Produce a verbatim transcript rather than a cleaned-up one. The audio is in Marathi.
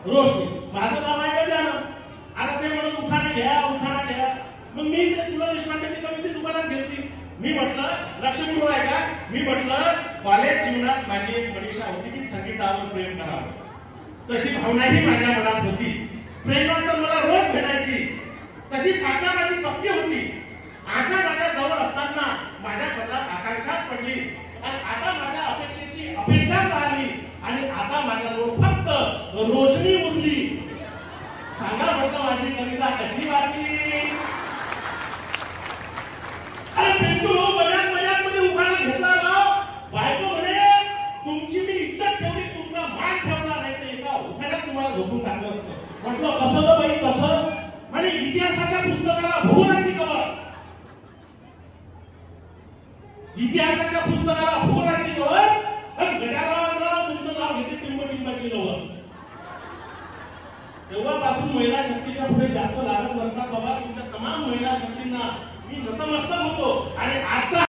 रोशनी माझं नाव आहे गजानन. आता ते म्हणून उखाणा घ्या उखाणा घ्या. मग मी ते तुला देशपांडेची कविता दुकानात घेतली. मी म्हटलं लक्ष्मी आहे का. मी म्हटलं कॉलेज जीवनात माझी एक परीक्षा होती की संगीतावर प्रेम करावं. तशी भावनाही माझ्या मनात होती. प्रेमात तर मला रोज भेटायची. तशी साधना माझी पक्की होती. आशा माझ्या जवळ असताना माझ्या पत्रात आकांक्षाच पडली आणि आता माझ्या अपेक्षेची अपेक्षाच आली आणि आता माझ्याजवळ फक्त रोशनी उरली. सांगा म्हटलं माझी कविता कशी वाटली. अरे पिंटू मजाक मजाक मध्ये उखाणा घेतला राव. बायको म्हणे तुमची मी इज्जत ठेवली तुमचा मान ठेवला नाही तर एका उखाण्यात तुम्हाला झोपून टाकलं असतं. म्हटलं कसं ग बाई कसं. आणि इतिहासाच्या पुस्तकाला भूगोलाची कवर. इतिहासाच्या पुस्तकाला भूगोलाची कवर आणि गजाननराव तुमचं नाव घेते टिंबटिंबाची कवर. तेव्हापासून महिला शक्तीच्या पुढे जास्त लागत नसतात बाबा. तुमच्या तमाम महिला शक्तींना मी नतमस्तक होतो आणि आता